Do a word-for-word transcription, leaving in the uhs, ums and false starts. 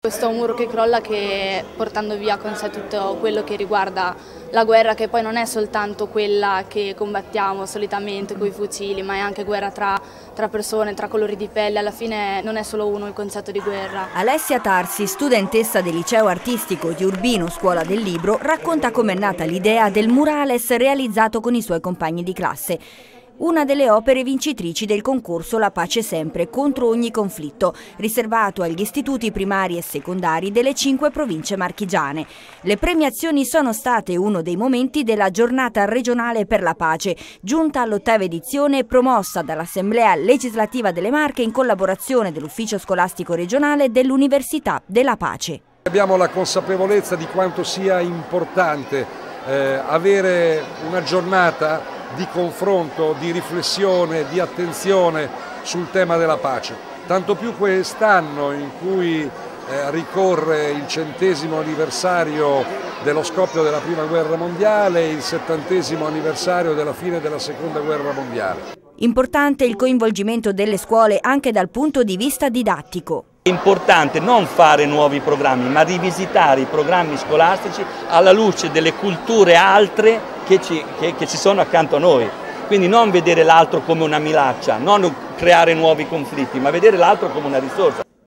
Questo muro che crolla, che portando via con sé tutto quello che riguarda la guerra, che poi non è soltanto quella che combattiamo solitamente con i fucili, ma è anche guerra tra, tra persone, tra colori di pelle. Alla fine non è solo uno il concetto di guerra. Alessia Tarsi, studentessa del liceo artistico di Urbino Scuola del Libro, racconta com'è nata l'idea del murales realizzato con i suoi compagni di classe. Una delle opere vincitrici del concorso La pace sempre, contro ogni conflitto, riservato agli istituti primari e secondari delle cinque province marchigiane. Le premiazioni sono state uno dei momenti della giornata regionale per la pace, giunta all'ottava edizione, promossa dall'Assemblea legislativa delle Marche in collaborazione dell'Ufficio scolastico regionale dell'Università della Pace. Abbiamo la consapevolezza di quanto sia importante eh, avere una giornata di confronto, di riflessione, di attenzione sul tema della pace. Tanto più quest'anno in cui eh, ricorre il centesimo anniversario dello scoppio della Prima Guerra Mondiale e il settantesimo anniversario della fine della Seconda Guerra Mondiale. Importante il coinvolgimento delle scuole anche dal punto di vista didattico. È importante non fare nuovi programmi, ma rivisitare i programmi scolastici alla luce delle culture altre che ci, che, che ci sono accanto a noi. Quindi non vedere l'altro come una minaccia, non creare nuovi conflitti, ma vedere l'altro come una risorsa.